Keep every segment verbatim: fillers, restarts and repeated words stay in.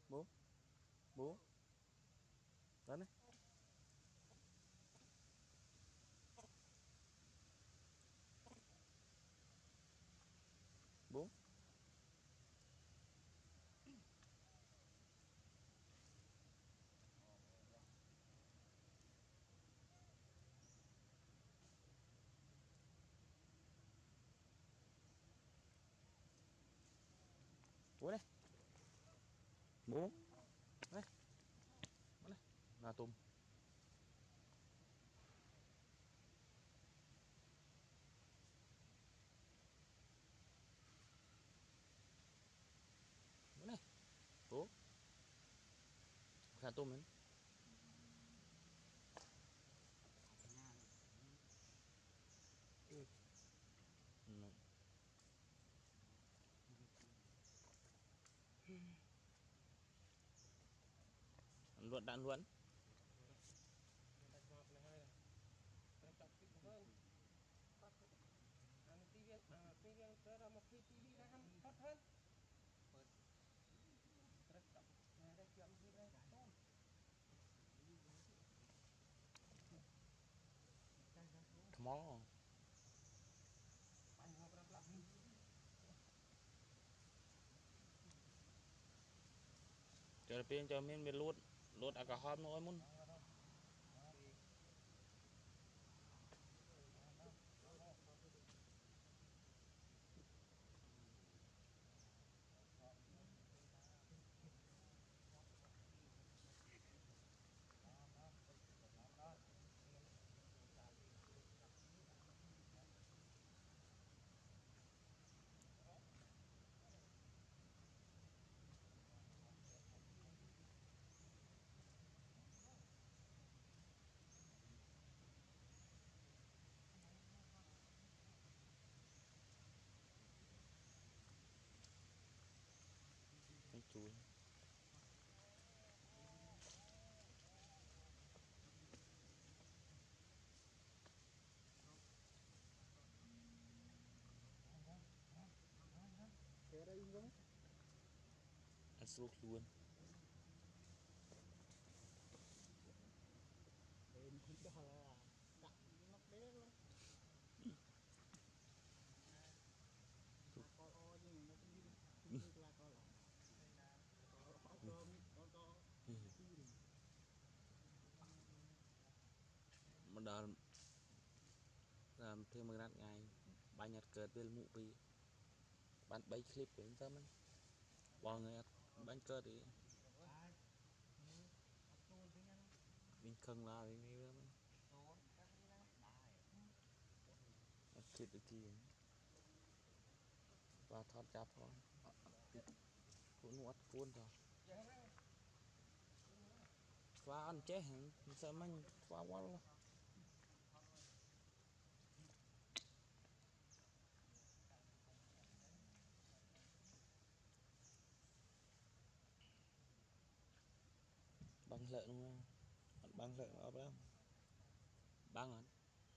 bố bố lớn đấy bố bố đây bố đây bố đây là tôm bố này bố là tôm đấy ừ. Luận đạn luận come on cho tiền cho mình lút lút à cả hôm nói muốn con chuối ăn sốt luôn mà đợt làm thêm một ngàn ngày ba nhật cờ bên mụ vì bạn bay clip của chúng ta mình bao người bán cơ thì mình không là thì này đó mình clip được kia và thoát chạp thôi cuốn nuốt cuốn rồi và ăn chết hẳn sợ mình quá quá luôn băng lợn luôn băng lợn ở đó băng hả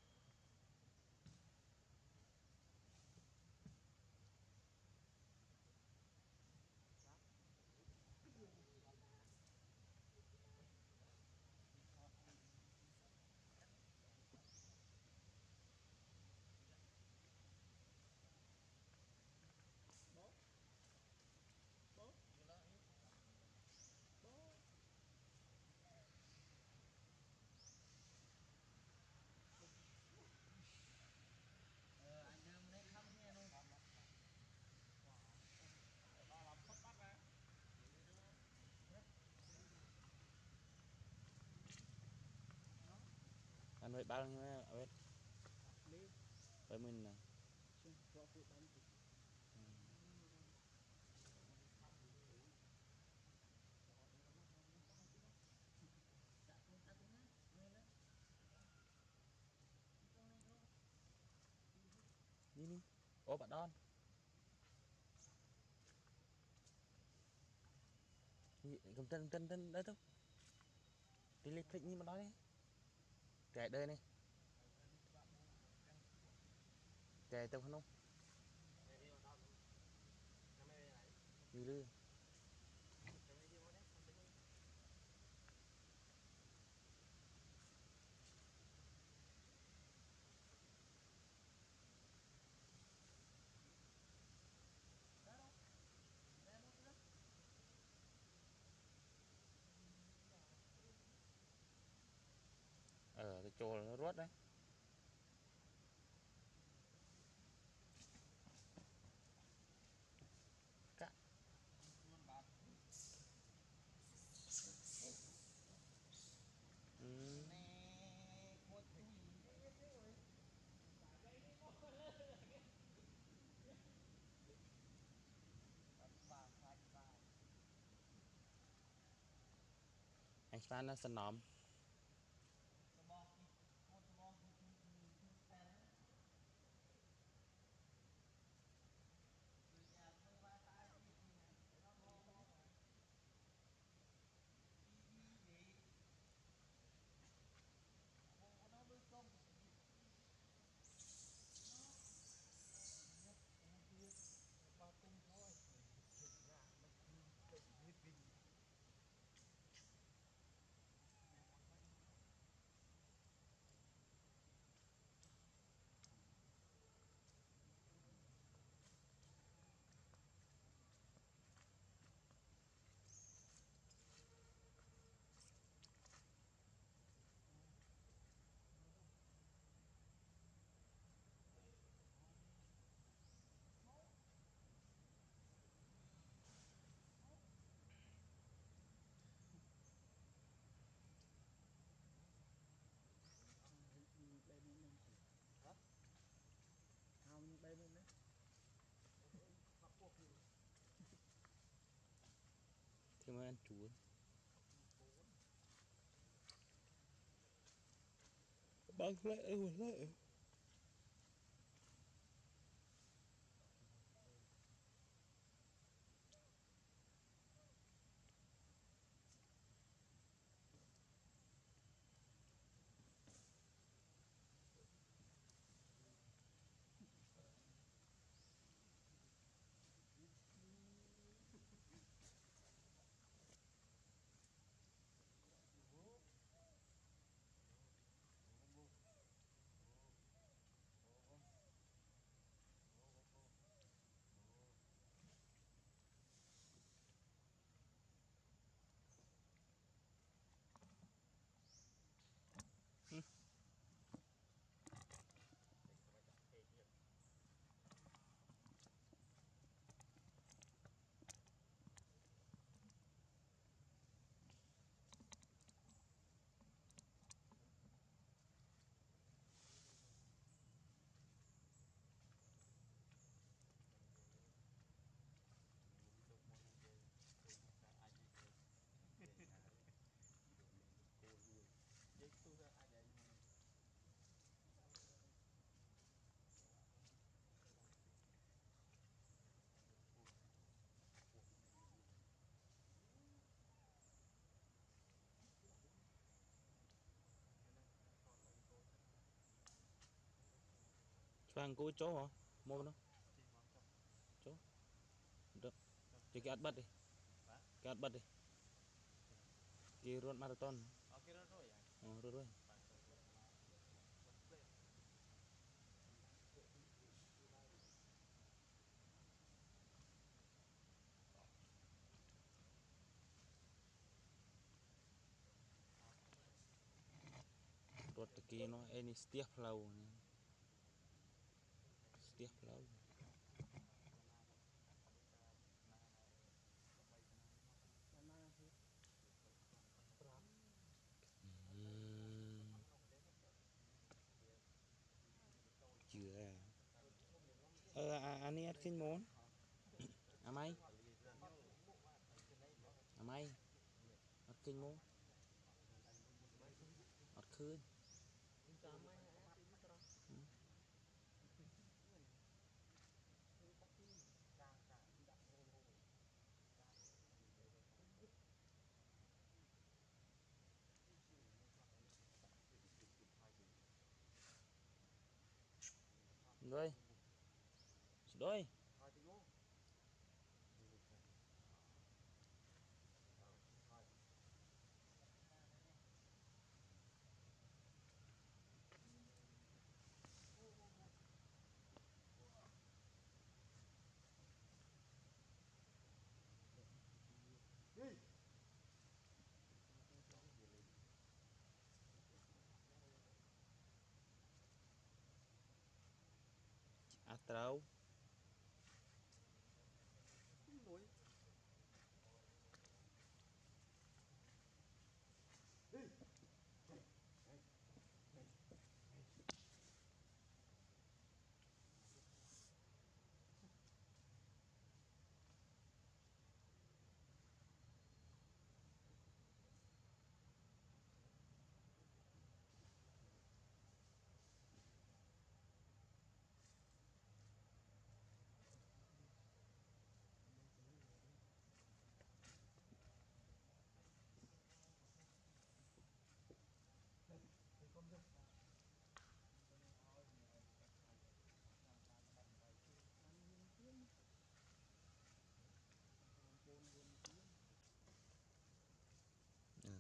anh phải bao nhiêu ở bên với mình này đi đi ô bạn đón cầm tên tên tên đấy thôi đi lịch thích như mà nói kẻ đây này kẻ tao không đi lư trồ nó ruột đấy. Cắt. Ừ. Anh Phan nó sân nóm. Thì mới ăn chuối. Băng lệ một lệ. Choang cố chó hả? Môn nó. Chó. Được. Cho cái át bật đi. Cái át bật đi. Cái run marathon. Ờ, rồi rồi. Rốt kia nó ini setiap lau nè. Setiap lau. Hmm. Chưa. Ờ à, anh ấy ăn kinh món. À mày. À mày. Ăn kinh món. Ăn khơi. Rồi. Rồi. à trâu lối ừ.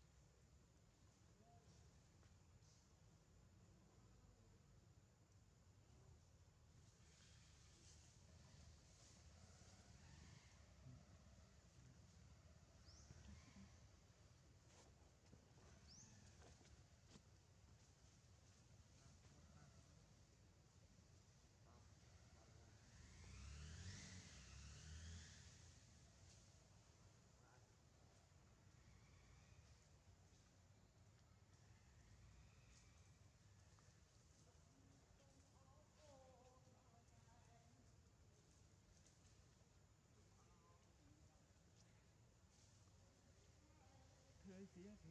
hơi xí xí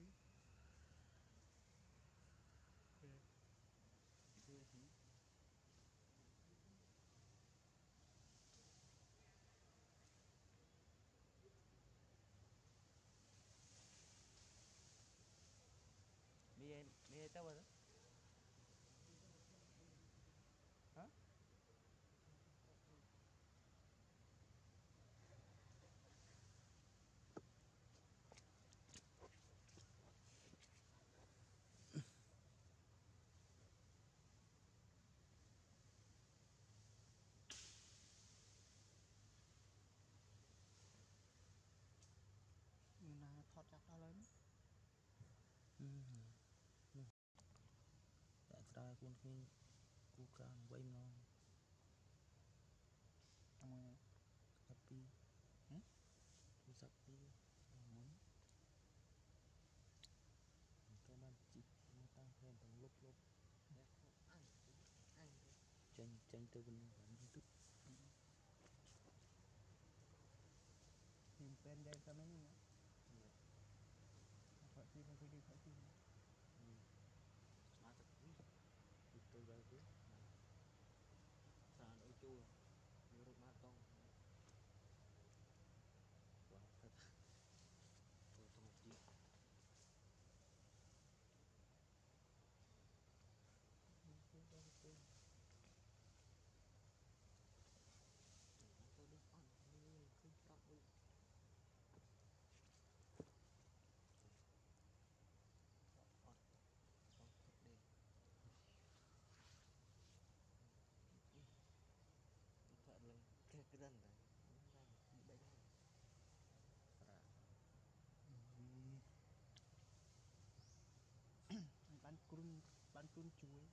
hơi xí mi em mi em tao rồi đó hả người nào thoát chắc đó lớn ừ. Ừ. Tại sao con khi cô càng quay nó mùi nào sắp đi hả cô sắp đi muốn cái bàn chít mà tăng thêm bằng lốp lốp anh anh tranh tranh từ bên bản YouTube tìm tên đây sao mấy nhung á thoại tim mà video thoại tim mà thật quý từ từ đây cứ sàn ôi chua nhiều rốt marathon wow thật tôi thầm chi tôi đứng on như khơi trọn ui on on thật đen thoại lần cái cái lần này ra bị bệnh này ra anh bán cún bán cún chuối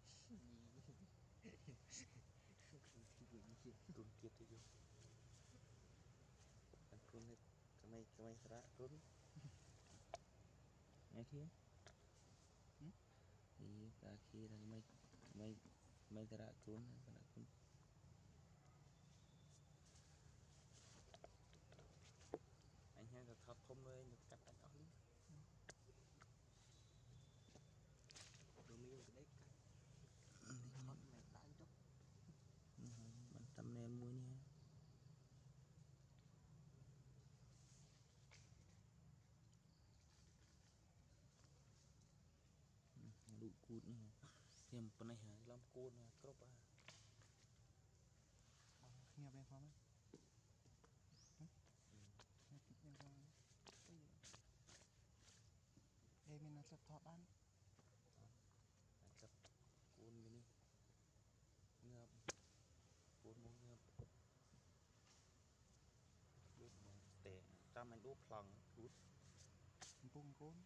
tuần kia thì vô anh con này cái mày cái mày ra con nghe kia thì cả khi là mày mày mày ra con này ra con anh hay là thọt thông rồi được cắt anh ở luôn đồ miếng cái đấy cắt thọt mẹ đánh chốc bạn tâm em mua nha đủ cút nha thêm bên này hả làm côn nha crop à nghe bên phong nghe bên phong cái gì đây mình là sập thọt ăn sập côn cái này ngợp côn muốn ngợp đút tè trăm anh đút phẳng đút bung côn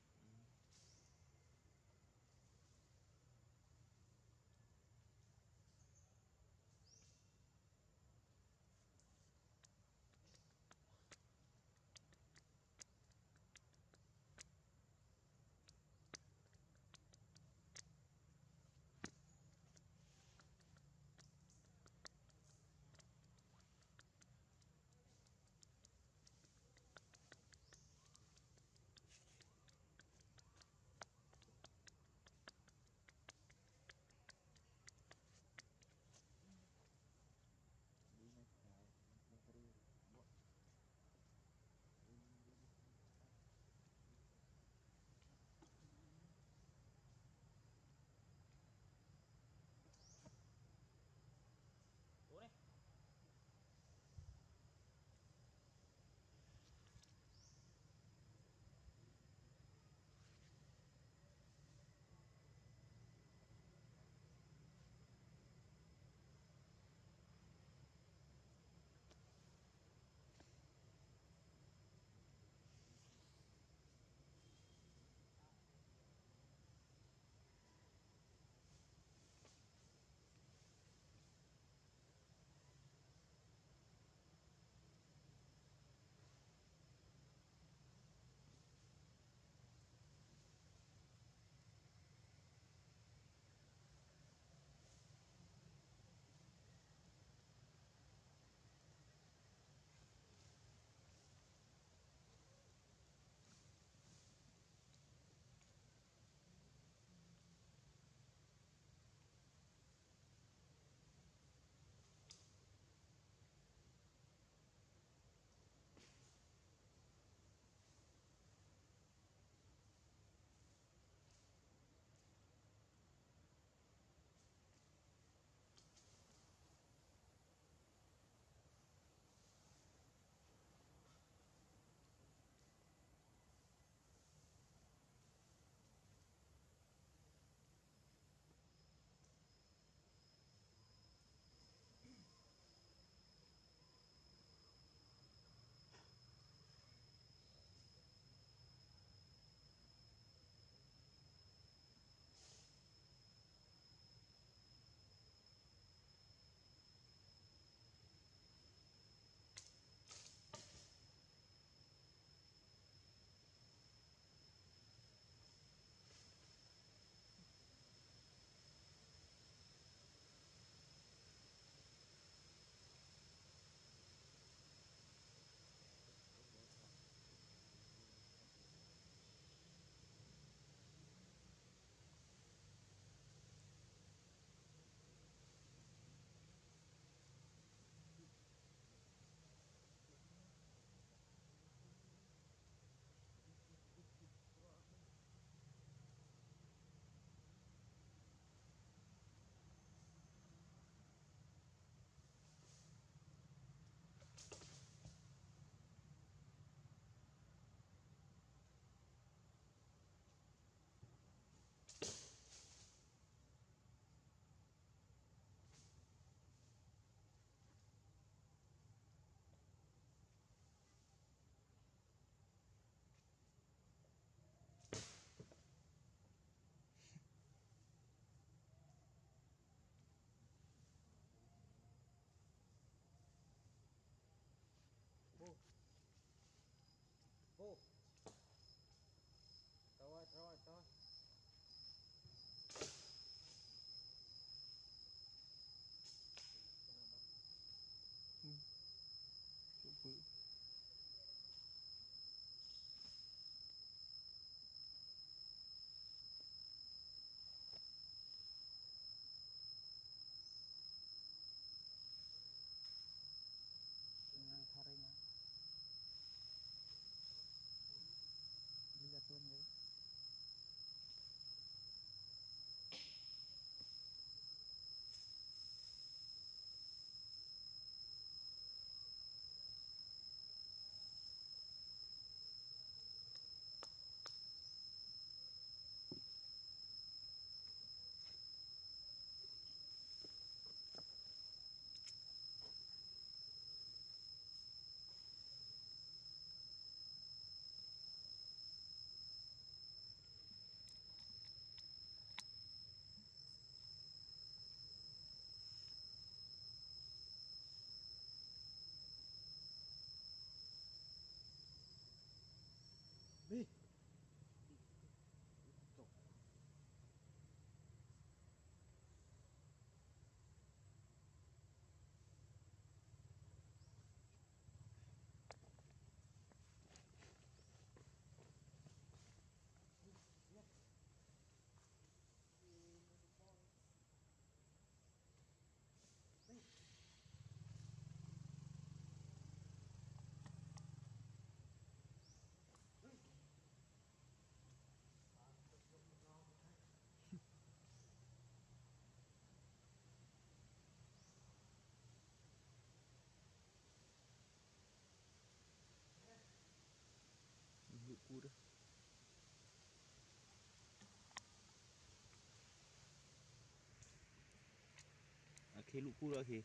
khi lũ cua rồi thì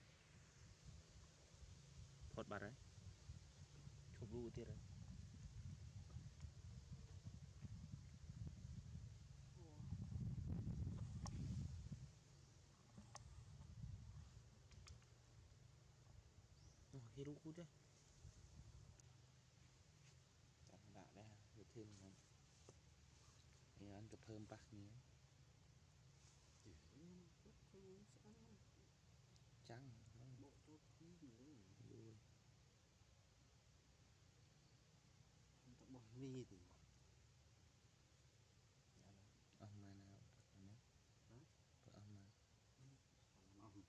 phọt bạt đấy chụp lũ tiệt đấy khi lũ cua chứ chẳng đã đây ha được thêm một ăn cà phơm bạc nhé trắng bộ cho khí nữa vui không tập bỏ mi thì ông mà nào nhé ông mà ông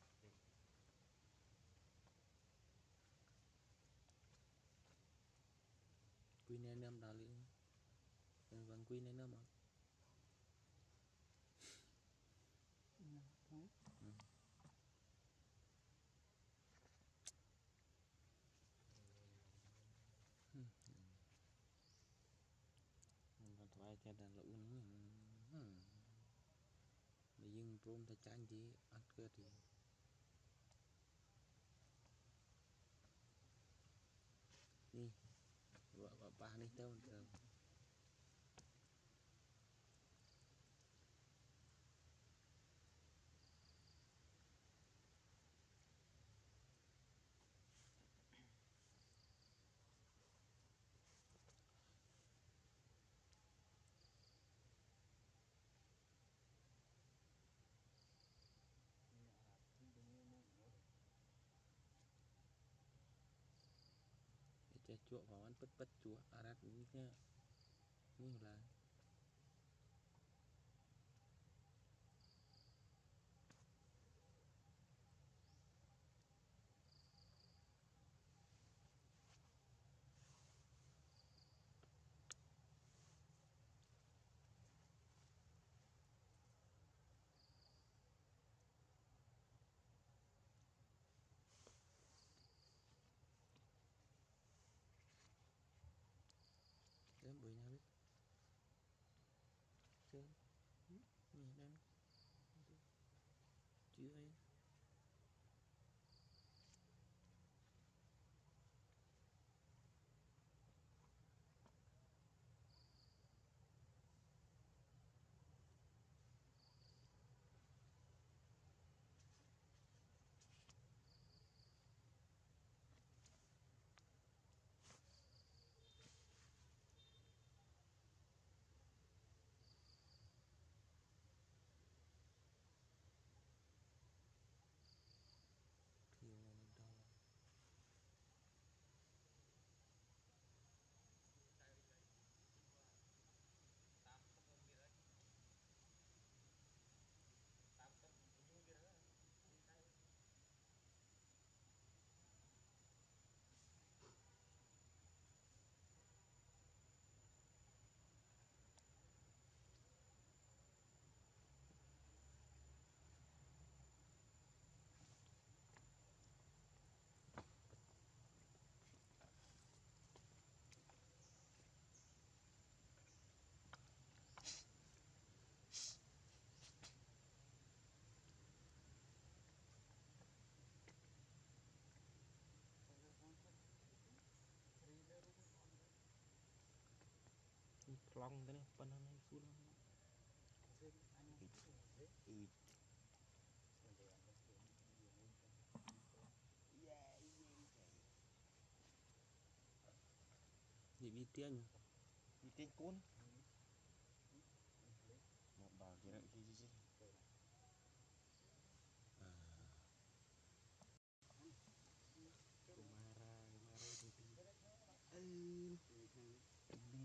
quy nên nêm đào lên vâng quy nên nêm mà ừ. còn thoại cho đàn lũ nữa mà dừng rôm ta chán gì ăn cơ thì đi vợ bà ba đi đâu rồi để cho chuột vào ăn bứt bứt chuột à ra cũng như như là đến bữa nào biết chơi nhìn đây chưa ấy nhiều lần đâu là long thế này phần này xuống ừ gì bị tiền bị tiền cuốn một bảo gì đấy gì gì à Kumara Kumara itu eh ini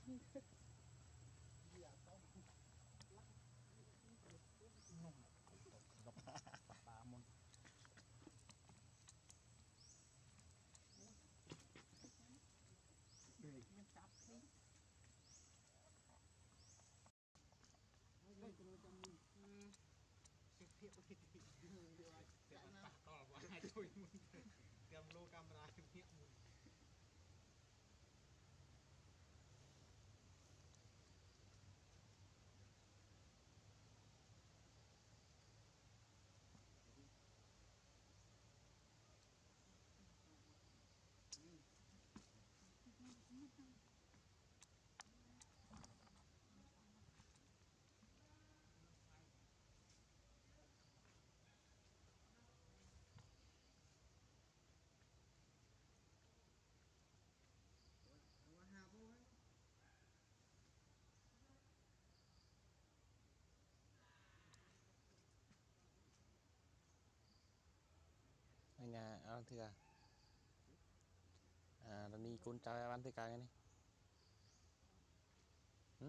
ba môn camera Ở nhà ăn thì à à là đi con trai ăn thì cả cái này ừ?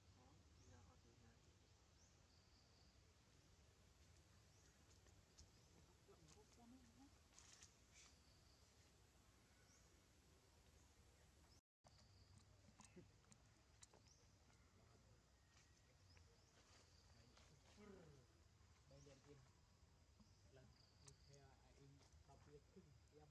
đây liền tiền lần như theo ai đọc việc khinh em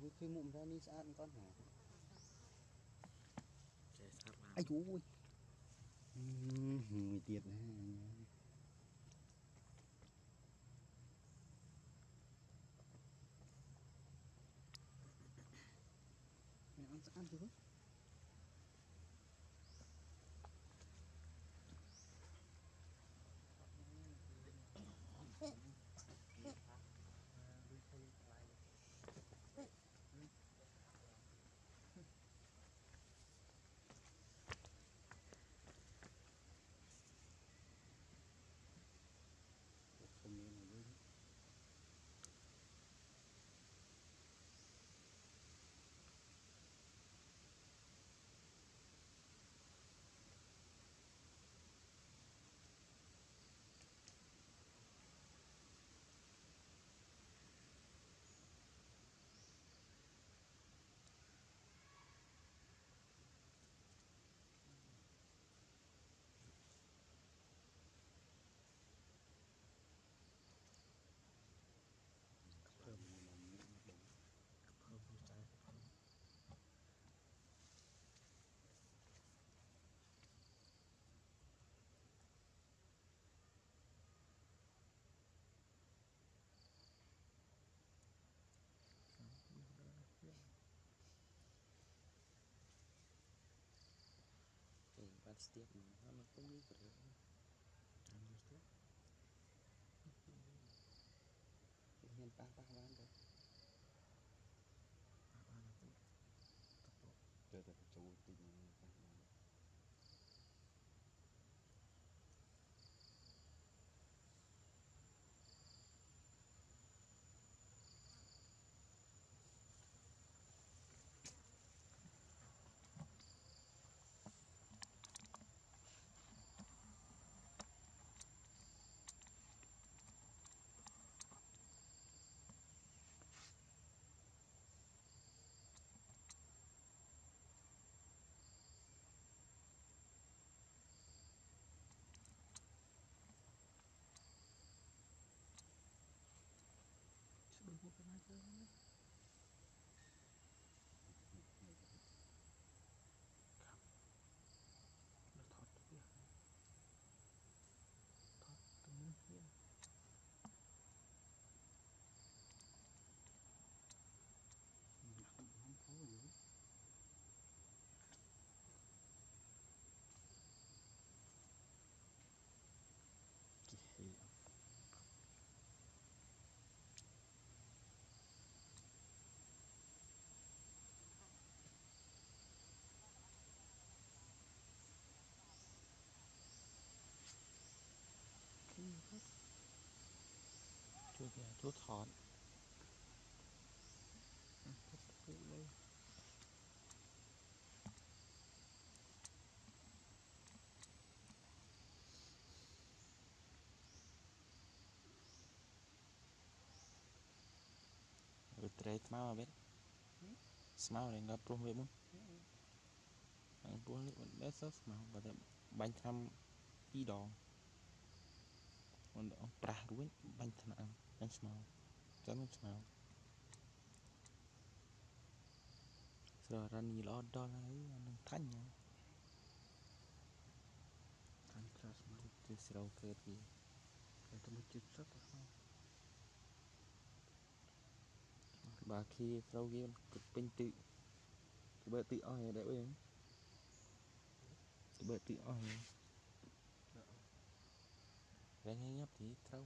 khi mụn ra đi sát con hả Chạy sát vào. ai chú ơi người tiệt ha mẹ ăn ăn chứ Lui xây lại không nghe này luôn Thơm. Thơm vô trái. Thì bắt tiếp nó nó cũng như cái ăn vô tiếp hiện pa pa bán rồi ăn là cũng tập bộ từ từ chú tìm pa bán đôi một cái này chơi nó thoát việc thoát tầm muốn hiên không không phố rồi thì khi hết chú kia chú thọt thật phụ đây rồi trade máu biết máu này gặp luôn vậy muốn anh buôn lên để sớt máu và để bánh tham đi đòn còn ông pra đuối bánh tham ăn bánh máu cho nó máu rồi ra nhiều lo đo là ấy nó thanh nhá thành ra mà từ sau cơ thì để tôi mới chích rất là không bà khi sau kia cực bình tự thì bởi tự oi để bây thì bởi tự oi ra nghe nhấp thì trâu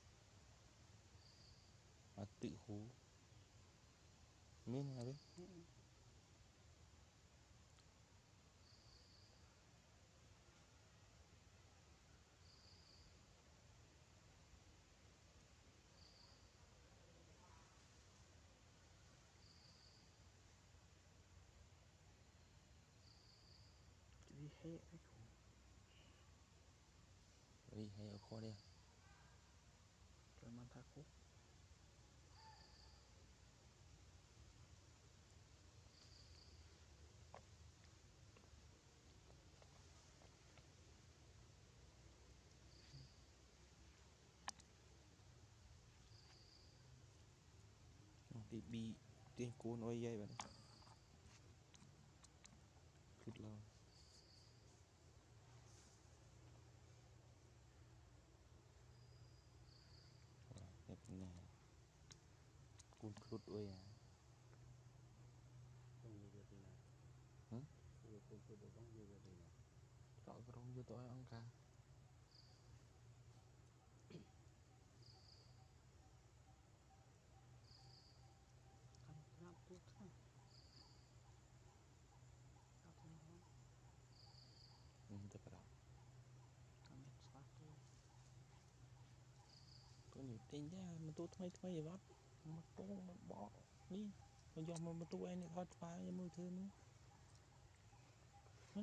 mà tự hú miên là đấy đi hệ đấy chú đi hay ở kho đây rồi mà thà khúc thì bị tiếng cuốn ôi dây vậy phút lâu đẹp nè cuốn phút ôi à không như vậy thì nào hả vừa cùng tôi được không như vậy thì nào rõ rong cho tôi ông ca Cầm rạp tuốt ha. Rạp thêm hả? ừ tôi phải đọc Cầm nhạc xoát tuốt. tôi nhiều tin ra mà tôi thay thay gì vắt mà tôi bỏ đi mà do mà tôi anh hot file cho mưa thư nữa hả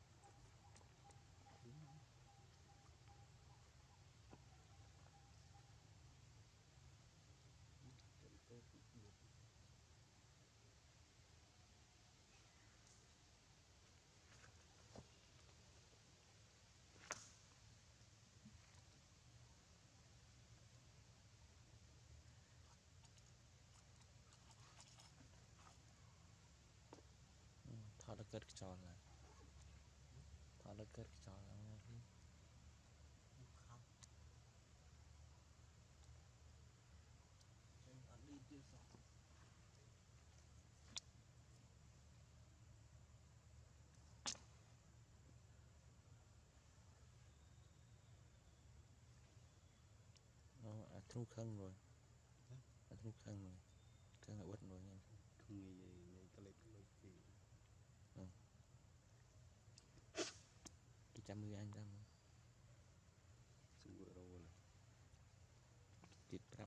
trận tết được thọ là cất tròn là thọ là cất tròn là nghe khi Không. em ăn đi chưa sao nó à thu khăn rồi